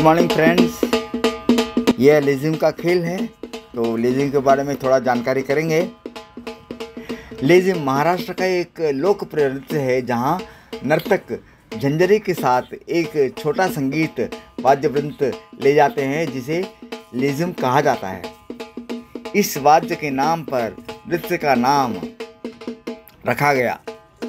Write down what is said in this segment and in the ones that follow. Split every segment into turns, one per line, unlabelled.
Morning friends, यह लेज़िम का खेल है। तो लेज़िम के बारे में थोड़ा जानकारी करेंगे। लेज़िम महाराष्ट्र का एक लोकप्रिय नृत्य है जहां नर्तक झंझरी के साथ एक छोटा संगीत वाद्य वृंद ले जाते हैं जिसे लेज़िम कहा जाता है। इस वाद्य के नाम पर नृत्य का नाम रखा गया।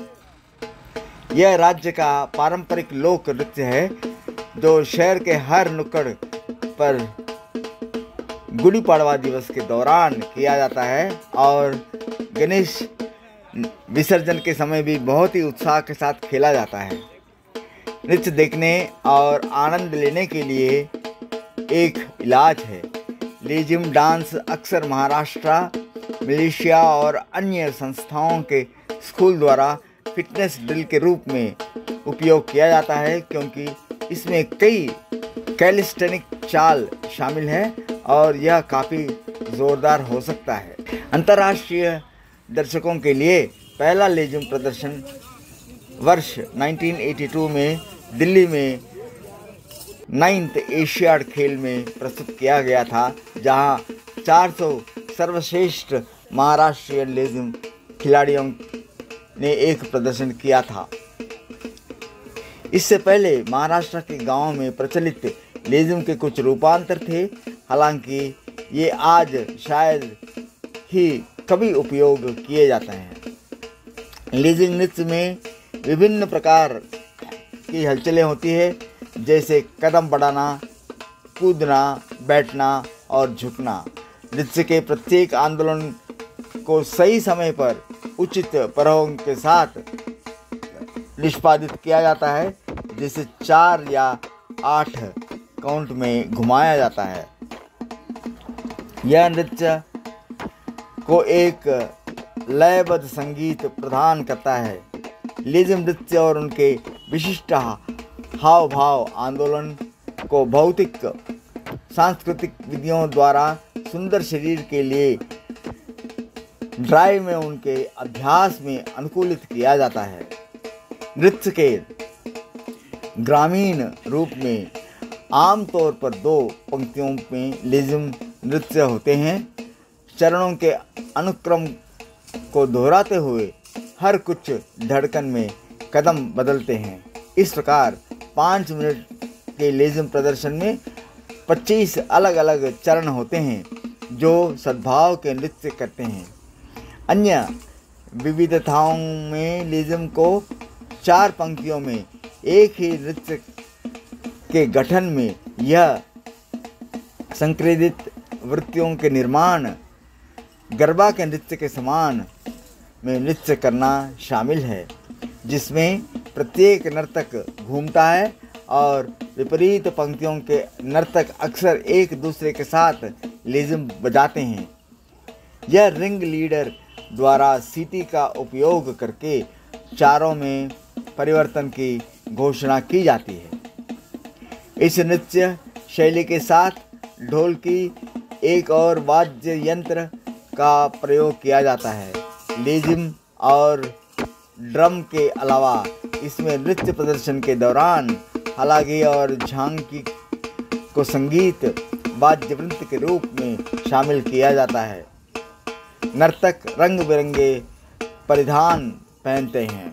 यह राज्य का पारंपरिक लोक नृत्य है जो शहर के हर नुक्कड़ पर गुड़ी पड़वा दिवस के दौरान किया जाता है और गणेश विसर्जन के समय भी बहुत ही उत्साह के साथ खेला जाता है। नृत्य देखने और आनंद लेने के लिए एक इलाज है। लेज़िम डांस अक्सर महाराष्ट्र, मलेशिया और अन्य संस्थाओं के स्कूल द्वारा फिटनेस ड्रिल के रूप में उपयोग किया जाता है क्योंकि इसमें कई कैलिस्थेनिक चाल शामिल है और यह काफ़ी ज़ोरदार हो सकता है। अंतर्राष्ट्रीय दर्शकों के लिए पहला लेज़िम प्रदर्शन वर्ष 1982 में दिल्ली में 9th एशियाड खेल में प्रस्तुत किया गया था, जहां 400 सर्वश्रेष्ठ महाराष्ट्रीय लेज़िम खिलाड़ियों ने एक प्रदर्शन किया था। इससे पहले महाराष्ट्र के गांवों में प्रचलित लेज़िम के कुछ रूपांतर थे, हालांकि ये आज शायद ही कभी उपयोग किए जाते हैं। लेज़िम नृत्य में विभिन्न प्रकार की हलचलें होती है, जैसे कदम बढ़ाना, कूदना, बैठना और झुकना। नृत्य के प्रत्येक आंदोलन को सही समय पर उचित प्रयोग के साथ निष्पादित किया जाता है, जिसे 4 या 8 काउंट में घुमाया जाता है। यह नृत्य को एक लयबद्ध संगीत प्रदान करता है। लेज़िम नृत्य और उनके विशिष्ट हाव भाव आंदोलन को भौतिक सांस्कृतिक विधियों द्वारा सुंदर शरीर के लिए ड्राइव में उनके अभ्यास में अनुकूलित किया जाता है। नृत्य के ग्रामीण रूप में आमतौर पर 2 पंक्तियों में लेज़िम नृत्य होते हैं। चरणों के अनुक्रम को दोहराते हुए हर कुछ धड़कन में कदम बदलते हैं। इस प्रकार 5 मिनट के लेज़िम प्रदर्शन में 25 अलग अलग चरण होते हैं जो सद्भाव के नृत्य करते हैं। अन्य विविधताओं में लेज़िम को 4 पंक्तियों में एक ही नृत्य के गठन में यह संक्रेदित वृत्तियों के निर्माण, गरबा के नृत्य के समान में नृत्य करना शामिल है, जिसमें प्रत्येक नर्तक घूमता है और विपरीत पंक्तियों के नर्तक अक्सर एक दूसरे के साथ लेज़िम बजाते हैं। यह रिंग लीडर द्वारा सीटी का उपयोग करके चारों में परिवर्तन की घोषणा की जाती है। इस नृत्य शैली के साथ ढोलकी एक और वाद्य यंत्र का प्रयोग किया जाता है। लेज़िम और ड्रम के अलावा इसमें नृत्य प्रदर्शन के दौरान हलागी और झांकी को संगीत वाद्य वृंद के रूप में शामिल किया जाता है। नर्तक रंग बिरंगे परिधान पहनते हैं।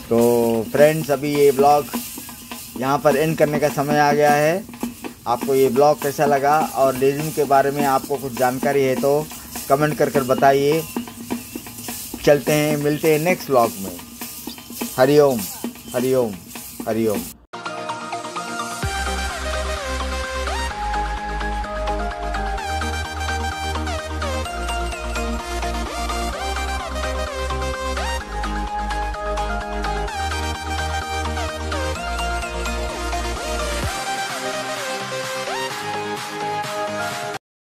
तो फ्रेंड्स, अभी ये ब्लॉग यहाँ पर एंड करने का समय आ गया है। आपको ये ब्लॉग कैसा लगा और लेज़िम के बारे में आपको कुछ जानकारी है तो कमेंट कर बताइए। चलते हैं, मिलते हैं नेक्स्ट ब्लॉग में। हरिओम हरिओम हरिओम।